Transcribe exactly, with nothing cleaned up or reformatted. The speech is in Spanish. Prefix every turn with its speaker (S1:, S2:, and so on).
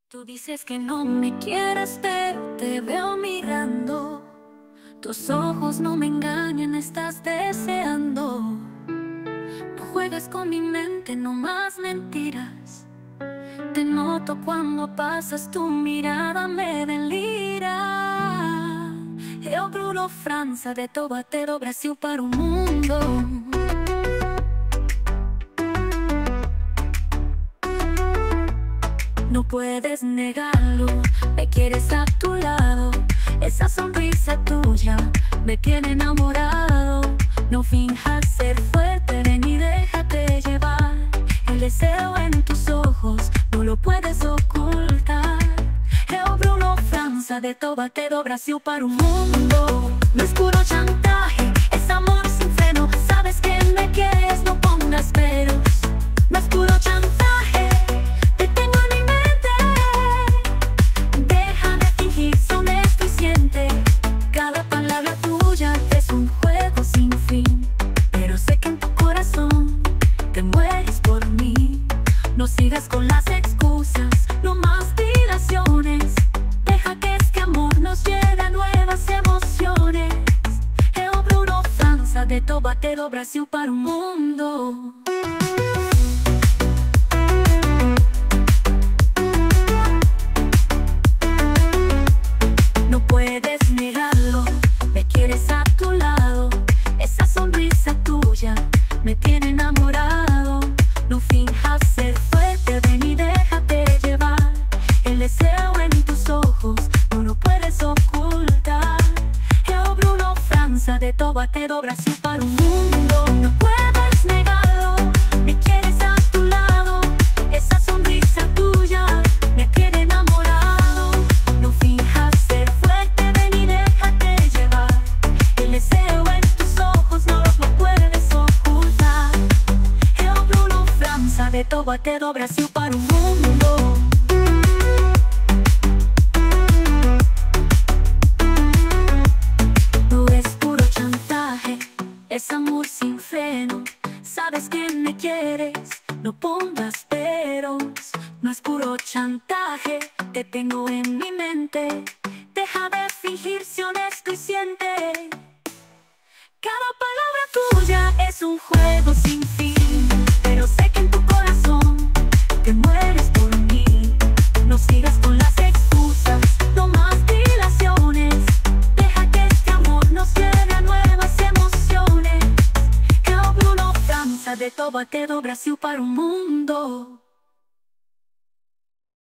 S1: Tú dices que no me quieres, pero te veo mirando. Tus ojos no me engañan, estás deseando. No juegas con mi mente, no más mentiras. Te noto cuando pasas, tu mirada me delira. Eu Bruno França, de Taubaté do Brasil para o mundo. No puedes negarlo, me quieres a tu lado. Esa sonrisa tuya me tiene enamorado. No finjas ser fuerte, ven y déjate llevar. El deseo en tus ojos no lo puedes ocultar. Eu Bruno França, de Taubaté do Brasil para o mundo. No es puro chantaje, es amor sin freno. Sabes que me quieres, no pongas peros. No es puro chantaje, te tengo en mi mente. Deja de fingir, sé honesto y siente. Cada palabra tuya es un juego sin fin. Pero sé que en tu corazón te mueres por mí. No sigas con las excusas, no más dilaciones. Deja que este amor nos lleve a nuevas emociones. Eu Bruno França, de Taubaté do Brasil para o mundo. No puedes negarlo, me quieres a tu lado. Esa sonrisa tuya me tiene enamorado. No finjas ser fuerte, ven y déjate llevar. El deseo en tus ojos no lo puedes ocultar. Eu Bruno França, de Taubaté do Brasil para o mundo. No puedes negarlo, me quieres a tu lado. Esa sonrisa tuya me tiene enamorado. No finjas ser fuerte, ven y déjate llevar. El deseo en tus ojos no lo puedes ocultar. Eu Bruno França, de Taubaté do Brasil para o mundo. No es puro chantaje, es amor sin freno. Sabes que me quieres, no pongas peros. No es puro chantaje, te tengo en mi mente. Deja de fingir, sé honesto y siente. Cada palabra tuya es un juego sin fin. Pero sé que en tu corazón te mueres por mí. No sigas con las excusas, no más dilaciones. Deja que este amor nos lleve a nuevas emociones. Eu Bruno França, de Taubaté do Brasil para o mundo.